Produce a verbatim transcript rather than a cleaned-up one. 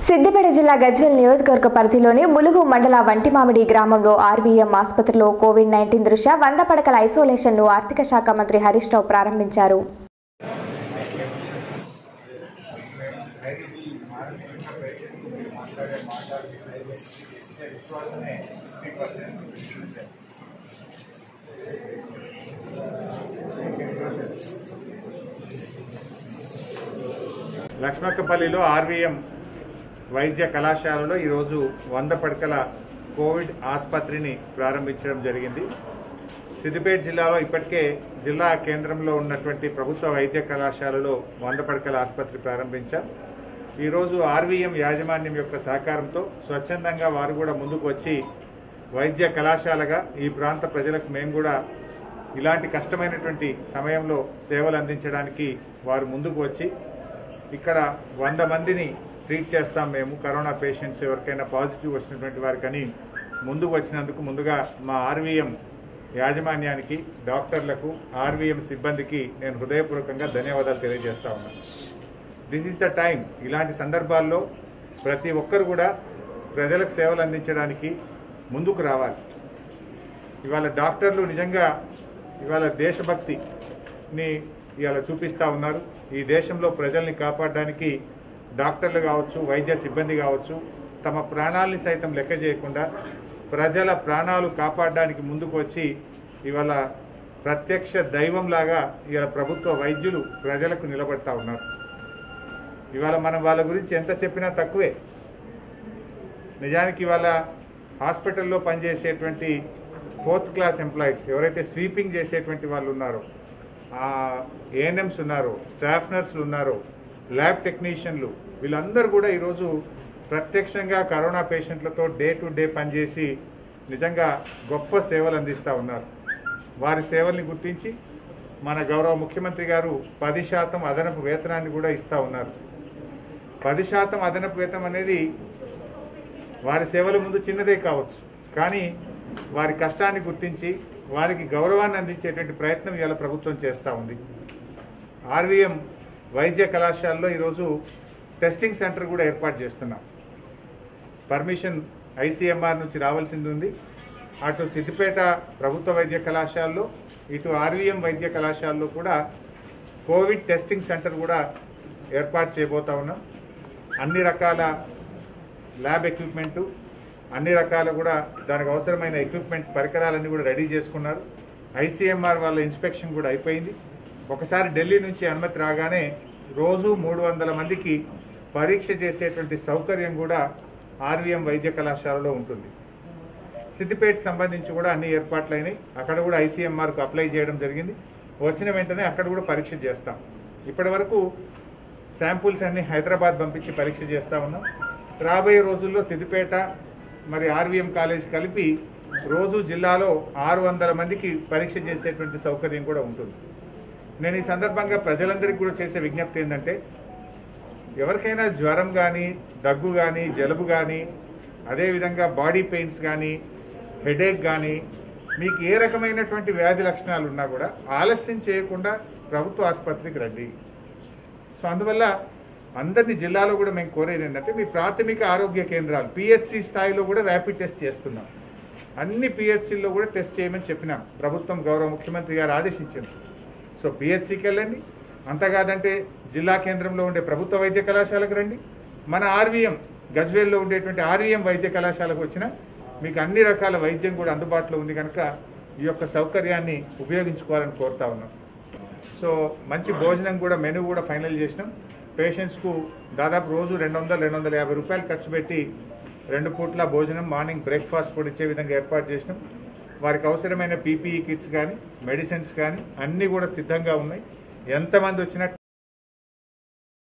సిద్దిపేట జిల్లా గజ్వేల్ నియోజకవర్గ పరిధిలోని ములుగు మండల వంటిమామిడి గ్రామంలో ఆర్వీఎం ఆసుపత్రిలో కోవిడ్ నైన్టీన్ దృష్ట్యా వంద పడకల ఐసోలేషన్ను ఆర్థిక శాఖ మంత్రి హరీష్ రావు ప్రారంభించారు. లక్ష్మక్కపల్లిలో ఆర్వీఎం వైద్య కళాశాలలో ఈరోజు వంద పడకల కోవిడ్ ఆసుపత్రిని ప్రారంభించడం జరిగింది. సిద్దిపేట జిల్లాలో ఇప్పటికే జిల్లా కేంద్రంలో ఉన్నటువంటి ప్రభుత్వ వైద్య కళాశాలలో వంద పడకల ఆసుపత్రి ప్రారంభించాం. ఈరోజు ఆర్వీఎం యాజమాన్యం యొక్క సహకారంతో స్వచ్ఛందంగా వారు కూడా ముందుకు వచ్చి వైద్య కళాశాలగా ఈ ప్రాంత ప్రజలకు మేము కూడా ఇలాంటి కష్టమైనటువంటి సమయంలో సేవలు అందించడానికి వారు ముందుకు వచ్చి ఇక్కడ వంద మందిని ట్రీట్ చేస్తాం. మేము కరోనా పేషెంట్స్ ఎవరికైనా పాజిటివ్ వచ్చినటువంటి వారికని ముందుకు వచ్చినందుకు ముందుగా మా ఆర్వీఎం యాజమాన్యానికి, డాక్టర్లకు, ఆర్వీఎం సిబ్బందికి నేను హృదయపూర్వకంగా ధన్యవాదాలు తెలియజేస్తా ఉన్నాను. This is the time. ఇలాంటి సందర్భాల్లో ప్రతి ఒక్కరు కూడా ప్రజలకు సేవలు అందించడానికి ముందుకు రావాలి. ఇవాళ డాక్టర్లు నిజంగా ఇవాళ దేశభక్తిని ఇవాళ చూపిస్తూ ఉన్నారు. ఈ దేశంలో ప్రజల్ని కాపాడడానికి డాక్టర్లు కావచ్చు, వైద్య సిబ్బంది కావచ్చు, తమ ప్రాణాలని సైతం లెక్క చేయకుండా ప్రజల ప్రాణాలు కాపాడడానికి ముందుకు వచ్చి ఇవాళ ప్రత్యక్ష దైవంలాగా ఇవాళ ప్రభుత్వ వైద్యులు ప్రజలకు నిలబడతా ఉన్నారు. ఇవాళ మనం వాళ్ళ గురించి ఎంత చెప్పినా తక్కువే. నిజానికి ఇవాళ హాస్పిటల్లో పనిచేసేటువంటి ఫోర్త్ క్లాస్ ఎంప్లాయీస్ ఎవరైతే స్వీపింగ్ చేసేటువంటి వాళ్ళు ఉన్నారో, ఏఎన్ఎంస్ ఉన్నారో, స్టాఫ్ నర్సులు ఉన్నారో, ల్యాబ్ టెక్నీషియన్లు, వీళ్ళందరూ కూడా ఈరోజు ప్రత్యక్షంగా కరోనా పేషెంట్లతో డే టు డే పనిచేసి నిజంగా గొప్ప సేవలు అందిస్తూ ఉన్నారు. వారి సేవల్ని గుర్తించి మన గౌరవ ముఖ్యమంత్రి గారు పది శాతం అదనపు వేతనాన్ని కూడా ఇస్తూ ఉన్నారు. పది శాతం అదనపు వేతనం అనేది వారి సేవల ముందు చిన్నదే కావచ్చు, కానీ వారి కష్టాన్ని గుర్తించి వారికి గౌరవాన్ని అందించేటువంటి ప్రయత్నం ఇవాళ ప్రభుత్వం చేస్తూ ఉంది. ఆర్వీఎం వైద్య కళాశాలలో ఈరోజు టెస్టింగ్ సెంటర్ కూడా ఏర్పాటు చేస్తున్నాం. పర్మిషన్ ఐసీఎంఆర్ నుంచి రావాల్సింది ఉంది. అటు సిద్దిపేట ప్రభుత్వ వైద్య కళాశాలలో, ఇటు ఆర్వీఎం వైద్య కళాశాలలో కూడా కోవిడ్ టెస్టింగ్ సెంటర్ కూడా ఏర్పాటు చేయబోతా ఉన్నాం. అన్ని రకాల ల్యాబ్ ఎక్విప్మెంటు, అన్ని రకాల కూడా దానికి అవసరమైన ఎక్విప్మెంట్ పరికరాలన్నీ కూడా రెడీ చేసుకున్నారు. ఐసీఎంఆర్ వాళ్ళ ఇన్స్పెక్షన్ కూడా అయిపోయింది. ఒకసారి ఢిల్లీ నుంచి అనుమతి రాగానే రోజు మూడు వందల మందికి పరీక్ష చేసేటువంటి సౌకర్యం కూడా ఆర్వీఎం వైద్య కళాశాలలో ఉంటుంది. సిద్దిపేట సంబంధించి కూడా అన్ని ఏర్పాట్లైనాయి. అక్కడ కూడా ఐసీఎంఆర్కు అప్లై చేయడం జరిగింది. వచ్చిన వెంటనే అక్కడ కూడా పరీక్ష చేస్తాం. ఇప్పటి వరకు శాంపుల్స్ అన్ని హైదరాబాద్ పంపించి పరీక్ష చేస్తూ ఉన్నాం. రాబోయే రోజుల్లో సిద్దిపేట మరి ఆర్వీఎం కాలేజ్ కలిపి రోజు జిల్లాలో ఆరు వందల మందికి పరీక్ష చేసేటువంటి సౌకర్యం కూడా ఉంటుంది. నేను ఈ సందర్భంగా ప్రజలందరికీ కూడా చేసే విజ్ఞప్తి ఏంటంటే, ఎవరికైనా జ్వరం కానీ, దగ్గు కానీ, జలుబు కానీ, అదేవిధంగా బాడీ పెయిన్స్ కానీ, హెడేక్ కానీ, మీకు ఏ రకమైనటువంటి వ్యాధి లక్షణాలు ఉన్నా కూడా ఆలస్యం చేయకుండా ప్రభుత్వ ఆసుపత్రికి రండి. సో అందువల్ల అందరినీ జిల్లాలో కూడా మేము కోరేది ఏంటంటే, మీ ప్రాథమిక ఆరోగ్య కేంద్రాలు పిహెచ్సి స్థాయిలో కూడా ర్యాపిడ్ టెస్ట్ చేస్తున్నాం. అన్ని పిహెచ్సిల్లో కూడా టెస్ట్ చేయమని చెప్పినాం. ప్రభుత్వం గౌరవ ముఖ్యమంత్రి గారు ఆదేశించారు. సో పిహెచ్సికి వెళ్ళండి, అంతకాదంటే జిల్లా కేంద్రంలో ఉండే ప్రభుత్వ వైద్య కళాశాలకు రండి. మన ఆర్వీఎం గజ్వేల్లో ఉండేటువంటి ఆర్వీఎం వైద్య కళాశాలకు వచ్చిన మీకు అన్ని రకాల వైద్యం కూడా అందుబాటులో ఉంది కనుక ఈ యొక్క సౌకర్యాన్ని ఉపయోగించుకోవాలని కోరుతా ఉన్నాం. సో మంచి భోజనం కూడా మెనూ కూడా ఫైనల్ చేసినాం. పేషెంట్స్కు దాదాపు రోజు రెండు వందల రెండు వందల యాభై రూపాయలు ఖర్చు పెట్టి రెండు పూట్ల భోజనం, మార్నింగ్ బ్రేక్ఫాస్ట్ కూడా ఇచ్చే విధంగా ఏర్పాటు చేసినాం. వారికి అవసరమైన పీపీఈ కిట్స్ కానీ, మెడిసిన్స్ కానీ అన్నీ కూడా సిద్ధంగా ఉన్నాయి. ఎంతమంది వచ్చినా